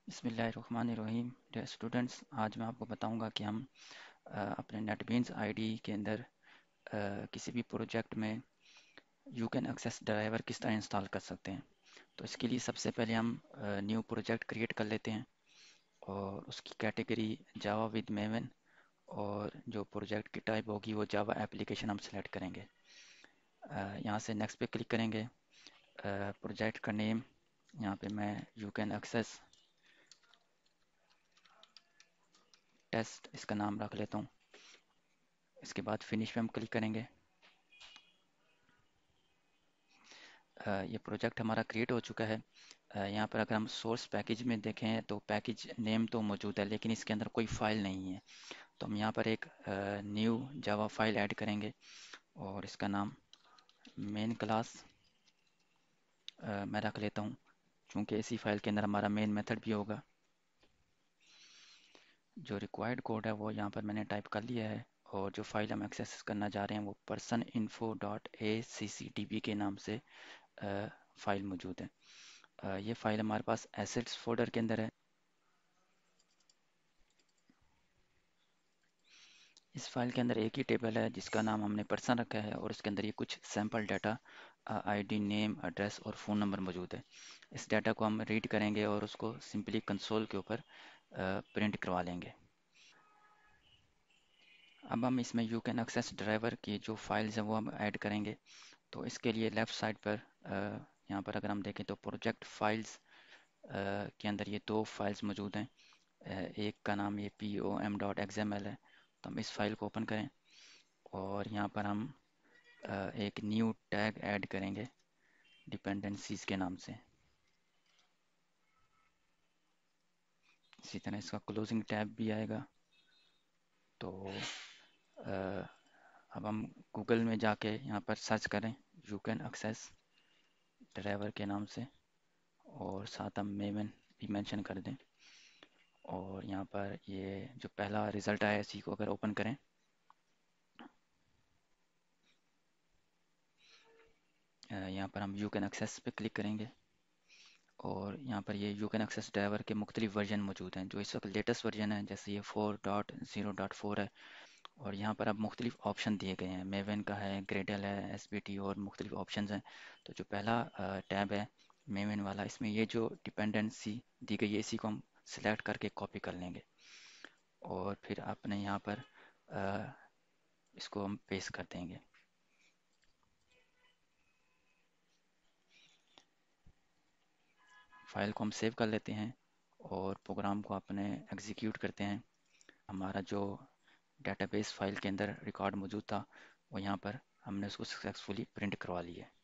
بسم اللہ الرحمن الرحیم ڈیئر اسٹوڈنٹس، آج میں آپ کو بتاؤں گا کہ ہم اپنے نیٹ بینس آئی ڈی کے اندر کسی بھی پروجیکٹ میں یو کین ایکسیس ڈرائیور کس طرح انسٹال کر سکتے ہیں۔ تو اس کے لیے سب سے پہلے ہم نیو پروجیکٹ کریٹ کر لیتے ہیں اور اس کی کیٹیگری جاوا ود میون، اور جو پروجیکٹ کی ٹائپ ہوگی وہ جاوا اپلیکیشن ہم سلیکٹ کریں گے۔ یہاں سے نیکسٹ پہ کلک کریں گے۔ پروجیکٹ کا نیم یہاں پہ میں یو کین ایکسیس ٹیسٹ اس کا نام رکھ لیتا ہوں۔ اس کے بعد فنش پہ ہم کلک کریں گے۔ یہ پروجیکٹ ہمارا کریٹ ہو چکا ہے۔ یہاں پر اگر ہم سورس پیکیج میں دیکھیں تو پیکیج نیم تو موجود ہے لیکن اس کے اندر کوئی فائل نہیں ہے، تو ہم یہاں پر ایک نیو جاوا فائل ایڈ کریں گے اور اس کا نام مین کلاس میں رکھ لیتا ہوں، چونکہ اسی فائل کے اندر ہمارا مین میتھڈ بھی ہوگا۔ جو ریکوائرڈ کوڈ ہے وہ یہاں پر میں نے ٹائپ کر لیا ہے، اور جو فائل ہم ایکسیس کرنا چاہ رہے ہیں وہ person info dot A C C T B کے نام سے فائل موجود ہے۔ یہ فائل ہمارے پاس ایسٹس فولڈر کے اندر ہے۔ اس فائل کے اندر ایک ہی ٹیبل ہے جس کا نام ہم نے پرسن رکھا ہے، اور اس کے اندر یہ کچھ sample data I D, name, address اور فون نمبر موجود ہے۔ اس ڈیٹا کو ہم ریڈ کریں گے اور اس کو سمپلی کنسول کے اوپر پرنٹ کروا لیں گے۔ اب ہم اس میں یو کین ایکسیس ڈرائیور کی جو فائلز ہیں وہ ہم ایڈ کریں گے۔ تو اس کے لیے لیفٹ سائڈ پر یہاں پر اگر ہم دیکھیں تو پروجیکٹ فائلز کے اندر یہ دو فائلز موجود ہیں۔ ایک کا نام یہ P O M dot X M L ہے، تو ہم اس فائل کو اوپن کریں اور یہاں پر ہم ایک نیو ٹیگ ایڈ کریں گے ڈپینڈنسیز کے نام سے۔ اسی طرح اس کا کلوزنگ ٹیب بھی آئے گا۔ تو اب ہم گوگل میں جا کے یہاں پر سرچ کریں یو کین ایکسیس ڈرائیور کے نام سے، اور ساتھ ہم میون بھی مینشن کر دیں، اور یہاں پر یہ جو پہلا رزلٹ آیا اسی کو اگر اوپن کریں، یہاں پر ہم یو کین ایکسیس پہ کلک کریں گے، اور یہاں پر یہ یو کین ایکسیس ڈرائیور کے مختلف ورژن موجود ہیں۔ جو اس وقت لیٹسٹ ورژن ہے جیسے یہ 4.0.4 ہے، اور یہاں پر اب مختلف آپشن دیے گئے ہیں، میون کا ہے، گریڈل ہے، ایس بی ٹی اور مختلف آپشنز ہیں۔ تو جو پہلا ٹیب ہے میون والا، اس میں یہ جو ڈپینڈنسی دی گئی ہے اسی کو ہم سلیکٹ کر کے کاپی کر لیں گے، اور پھر اپنے یہاں پر اس کو ہم پیسٹ کر دیں گے۔ فائل کو ہم سیو کر لیتے ہیں اور پروگرام کو اپنے ایگزیکیوٹ کرتے ہیں۔ ہمارا جو ڈیٹا بیس فائل کے اندر ریکارڈ موجود تھا وہ یہاں پر ہم نے اس کو سکسیزفلی پرنٹ کروا لی ہے۔